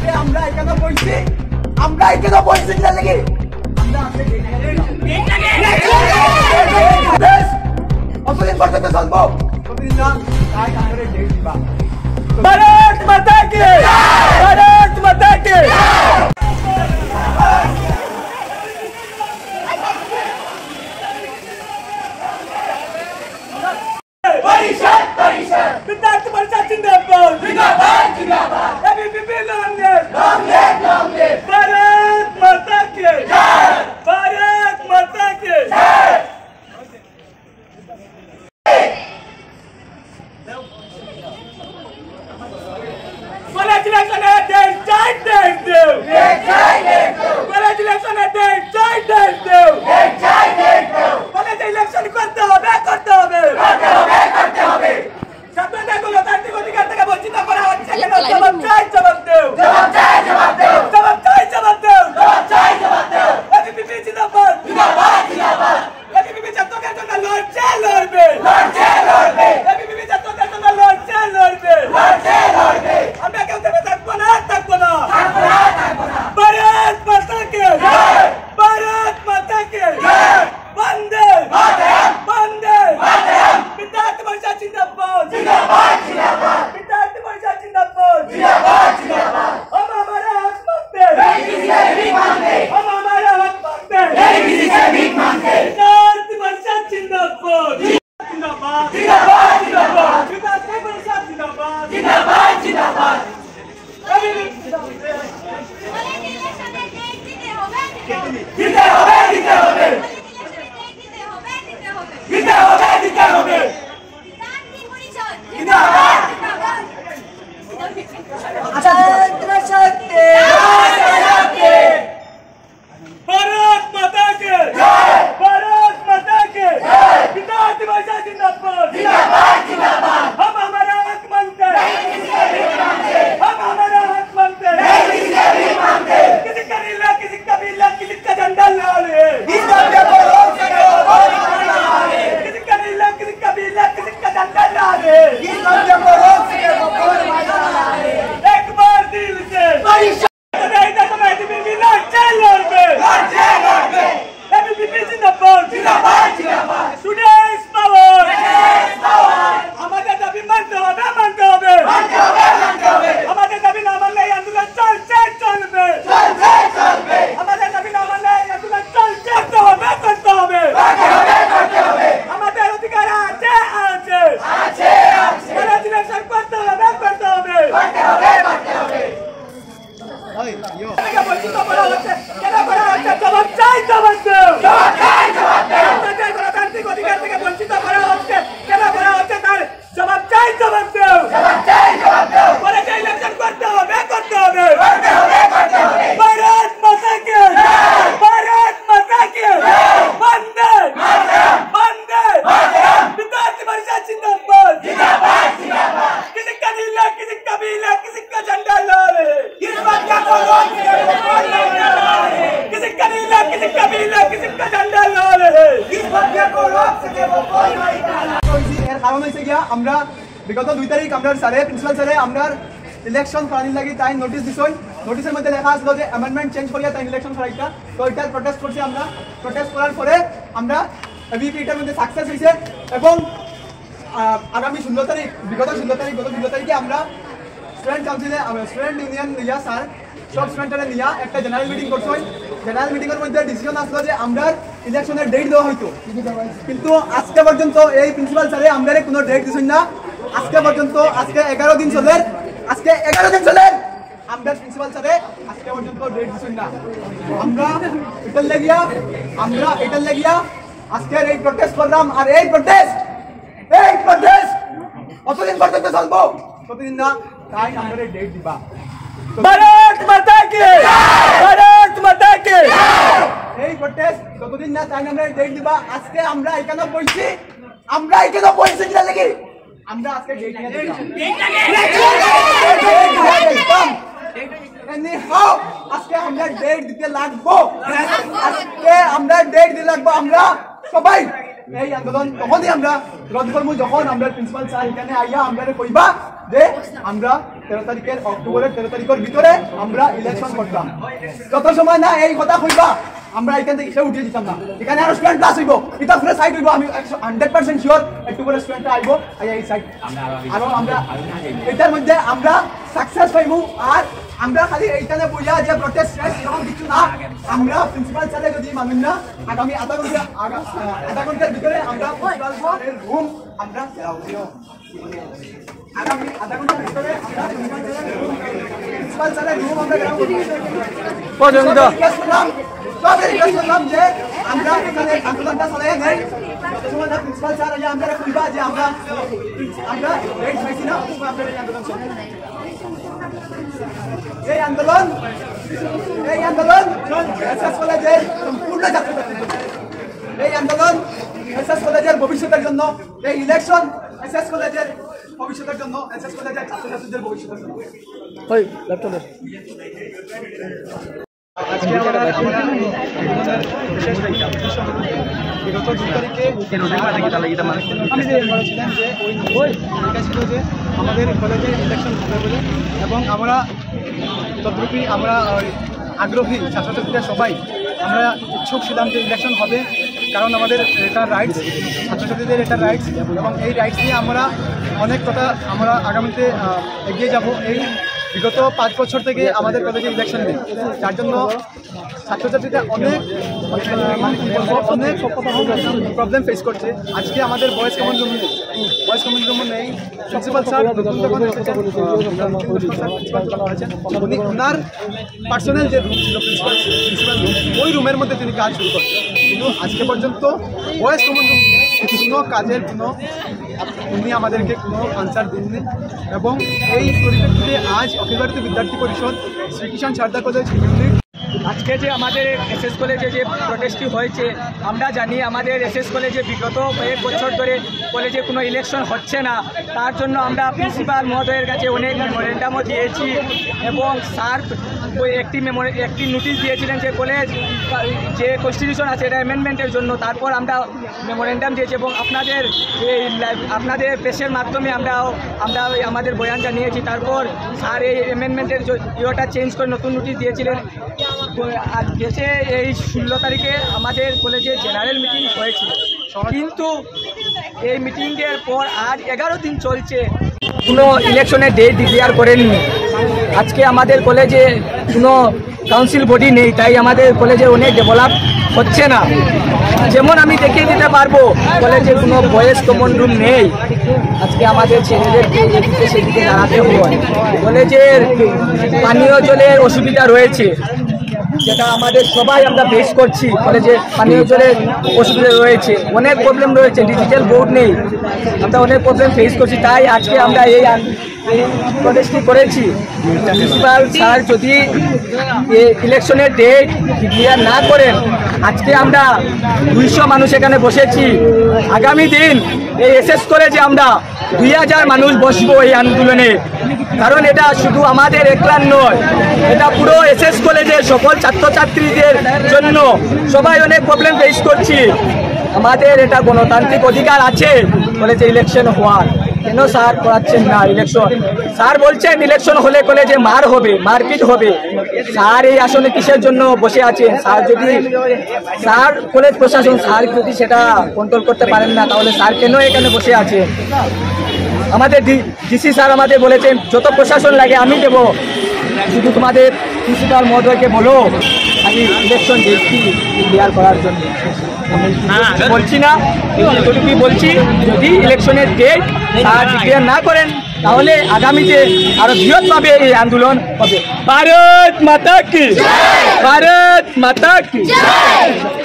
আমরা এখানে বইছি আমরা এখানে বইছি না লাগি আমরা অতদিন পর্যন্ত চলবো অতদিন না তাই আমাদের ডেট দিবা भारत माता की भारत माता की परिषद परिषद विद्यार्थी परिषद जिंदाबाद जिंदाबाद जिंदाबाद एबीवीपी लॉन्ग लिव भारत माता की जय भारत माता की जय Congratulations at the giant deal. Congratulations at the giant deal. Congratulations करते होंगे. सबने को लोटांती को दिखाते का बोलती तो बड़ा अच्छा के लोग जवाब दो. एबीवीपी जिंदाबाद. एबीवीपी जत्तो के तो लॉर्ड बे. एबीवीपी जत्तो के तो लॉर्ड बे. हमने क्या उधर तक बना. भारत माता की जय. भारत माता की जय. वंदे मातरम. विद्यार्थी परिषद जिंदाबाद. विद्यार्थी परिषद जिंदाबाद. हम हमारा हक मांगते हैं. हम हमारा हक मांगते हैं. विद्यार्थी परिषद जिंदाबाद. विद्यार्थी परिषद जिंदाबाद. भारत माता की जय. भारत माता की जय. विद्यार्थी परिषद जिंदाबाद. हम हमारा हक मांगते हैं. हम हमारा हक मांगते हैं. किसी का नीला किसी का पीला किसी का झंडा लाल है. किसी का नीला किसी का पीला किसी का झंडा लाल है. एक बार दिल से एबीवीपी जिंदाबाद. Today's power. हमारे दाबी मानते होंगे. हमारे दाबी ना मानने आंदोलन चल बे. हमारे दाबी ना मानने आंदोलन चल करते होंगे. हमारे अधिकार आचे. Congratulations करते होंगे. क्या बोलती तो बड़ा होते जवाब चाहिए जवाब दो. को दिखाते के बोलती तो बड़ा होते क्या बड़ा होते तार जवाब चाहिए जवाब दो. बोले कि इलेक्शन करते होंगे. भारत माता की भारत माता की वंदे मातरम. विद्यार्थी परिषद जिंदाबाद. किसी का नीला किसी का पीला किसी का झंडा लाल है. इस बात का किसी का नीला किसी का पीला किसी का झंडा लाल है. इस बात को रोक सके वो कोई नहीं. এর কারণ হইছে গিয়া আমরা বিগত 2 তারিখ আমরা স্যারে প্রিন্সিপাল স্যারে আমরা ইলেকশন করানির লাগি তাই নোটিশ দিছই. নোটিশের মধ্যে লেখা আছিল যে অ্যামেন্ডমেন্ট চেঞ্জ করিয়া তাই ইলেকশন করাইতা. তো এটা প্রটেস্ট করছি আমরা. প্রটেস্ট করার পরে আমরা এবিপি এটার মধ্যে সাকসেস হইছে এবং আগামী 16 তারিখ গত 16 তারিখে আমরা স্টুডেন্ট কাউন্সিলে স্টুডেন্ট ইউনিয়ন নিয়া স্যার সব স্টুডেন্টরা নিয়া একটা জেনারেল মিটিং করছই. জেনারেল মিটিংয়ের মধ্যে ডিসিশন আসলো যে আমরা ইলেকশনের ডেট দেওয়া হইতো. কিন্তু আজকে পর্যন্ত এই প্রিন্সিপাল স্যারে আমরা কোনো ডেট দিছেন না. আজকে পর্যন্ত আজকে 11 দিন চলে. আমরা প্রিন্সিপাল স্যারে আজকে পর্যন্ত ডেট দিছেন না. আমরা এটার লাগিয়া আজকের এই প্রটেস্ট করলাম. আর এই প্রটেস্ট কতদিন পর্যন্ত চলবো কতদিন না তাই আমরা ডেট দিবা. भारत माता की এই প্রটেস্ট যতদিন না তাই আমরা ডেট দিবা. আজকে আমরা এখানে বইছি কিনা লাগি আমরা আজকে ডেট নিয়ে আজকে আমরা ডেট দিতে লাগবো. আমরা সবাই এই আন্দোলন তখনই আমরা রদ করবো যখন আমরা প্রিন্সিপাল স্যার এখানে আইয়া আমরা কইবা যে আমরা 13 তারিখের অক্টোবরের 13 তারিখের ভিতরে আমরা ইলেকশন করতাম। যত সময় না এই কথা কইবা আমরা এখান থেকে উঠিয়ে দিতাম না। এখানে আরো স্টুডেন্ট ক্লাস হইব, এটা পুরো সাইড হইব, আমি 100% শিওর একটু করে স্টুডেন্ট আইব এই সাইড আরো আমরা এটার মধ্যে আমরা সাকসেস পাইব। আর আমরা খালি এইখানে বইয়া যে প্রটেস্ট এরকম কিছু না, আমরা প্রিন্সিপাল স্যারে যদি মানেন না আগামী আধা ঘন্টার ভিতরে আমরা প্রিন্সিপাল স্যারের রুম আমরা আগামী আধা ঘন্টার ভিতরে আমরা প্রিন্সিপাল স্যারের রুম আমরা পর্যন্ত যে আমরা এখানে আন্দোলনটা চালাই নাই প্রিন্সিপাল স্যার আমরা কইবা যে আমরা রেট পাইছি না আপনাদের এই আন্দোলন এই আন্দোলন এসএস কলেজের সম্পূর্ণ ছাত্রছাত্রীদের জন্য, এই আন্দোলন এসএস কলেজের ভবিষ্যতের জন্য, এই ইলেকশন এসএস কলেজের ভবিষ্যতের জন্য, এসএস কলেজের ছাত্রছাত্রীদের ভবিষ্যতের জন্য। আজকে আমরা শেষ বিগত 2 তারিখে আমি যে বলেছিলেন যে ওইটা ছিল যে আমাদের কলেজে ইলেকশন হবে বলে, এবং আমরা তদ্রূপী আমরা আগ্রহী ছাত্রছাত্রীরা সবাই আমরা ইচ্ছুক ছিলাম যে ইলেকশন হবে, কারণ আমাদের এটা রাইটস, ছাত্রছাত্রীদের এটা রাইটস, এবং এই রাইটস নিয়ে আমরা অনেক কথা আমরা আগামীতে এগিয়ে যাব। এই বিগত 5 বছর থেকে আমাদের কলেজে ইলেকশন নেই, যার জন্য ছাত্রছাত্রীরা অনেক প্রবলেম ফেস করছে। আজকে আমাদের বয়েজ কমন রুম নেই, প্রিন্সিপাল স্যার উনি ওনার পার্সোনাল যে রুম ছিল প্রিন্সিপাল রুম, ওই রুমের মধ্যে তিনি কাজ শুরু করছেন, কিন্তু আজকে পর্যন্ত বয়েজ কমন রুম কোনো কাজের উনি আমাদেরকে কোনো আনসার দেননি। এবং এই পরিপ্রেক্ষিতে আজ অখিল ভারতীয় বিদ্যার্থী পরিষদ শ্রীকৃষ্ণ সারদা কলেজ আজকে যে আমাদের এসএস কলেজে যে প্রটেস্টটি হয়েছে, আমরা জানি আমাদের এসএস কলেজে বিগত কয়েক বছর ধরে কলেজে কোনো ইলেকশন হচ্ছে না, তার জন্য আমরা প্রিন্সিপাল মহোদয়ের কাছে অনেক মেমোরেন্ডামও দিয়েছি, এবং স্যার একটি নোটিশ দিয়েছিলেন যে কলেজ যে কনস্টিটিউশন আছে এটা অ্যামেন্ডমেন্টের জন্য। তারপর আমরা মেমোরেন্ডাম দিয়েছি এবং আপনাদের প্রেসের মাধ্যমে আমরা আমাদের বয়ান জানিয়েছি। তারপর স্যার এই অ্যামেন্ডমেন্টের ইয়েটা চেঞ্জ করে নতুন নোটিশ দিয়েছিলেন। আজ গেছে এই 16 তারিখে আমাদের কলেজে জেনারেল মিটিং হয়েছিল, কিন্তু এই মিটিংয়ের পর আজ 11 দিন চলছে, কোনো ইলেকশনের ডেট ডিক্লেয়ার করেননি। আজকে আমাদের কলেজে কোনো কাউন্সিল বডি নেই, তাই আমাদের কলেজে অনেক ডেভেলপ হচ্ছে না। যেমন আমি দেখিয়ে দিতে পারবো, কলেজে কোনো বয়েজ কমন রুম নেই। আজকে আমাদের ছেলেদেরকে এদিকে সেদিকে দাঁড়াতে হয়, কলেজের পানীয় জলের অসুবিধা রয়েছে, যেটা আমাদের সবাই আমরা ফেস করছি। কলেজে পানীয় জলের অসুবিধা রয়েছে, অনেক প্রবলেম রয়েছে, ডিজিটাল বোর্ড নেই, আমরা অনেক প্রবলেম ফেস করছি। তাই আজকে আমরা এই প্রটেস্টটি করেছি। প্রিন্সিপাল স্যার যদি ইলেকশনের ডেট ডিক্লেয়ার না করেন, আজকে আমরা 200 মানুষ এখানে বসেছি। আগামী দিন এই এসএস কলেজে আমরা 2000 মানুষ বসবো এই আন্দোলনে, কারণ এটা শুধু আমাদের একলার নয়, এটা পুরো এসএস কলেজের সকল ছাত্রছাত্রীদের জন্য। সবাই অনেক প্রবলেম ফেস করছি। আমাদের এটা গণতান্ত্রিক অধিকার আছে কলেজে ইলেকশন হওয়ার, কেন স্যার করাচ্ছেন না ইলেকশন? স্যার বলছেন ইলেকশন হলে কলেজে মারপিট হবে। স্যার এই আসনে কিসের জন্য বসে আছেন? স্যার কলেজ প্রশাসন স্যার যদি সেটা কন্ট্রোল করতে পারেন না, তাহলে স্যার কেন এখানে বসে আছেন? আমাদের ডিসি স্যার আমাদের বলেছেন যত প্রশাসন লাগে আমি দেবো, শুধু তোমাদের প্রিন্সিপাল মহোদয়কে বলো খালি ইলেকশন ডেটটি ক্লিয়ার করার জন্য। বলছি না, কি বলছি, যদি ইলেকশনের ডেট স্যার ক্লিয়ার না করেন, তাহলে আগামীতে আরো বৃহৎভাবে এই আন্দোলন হবে। ভারত মাতা কি, ভারত মাতা কি।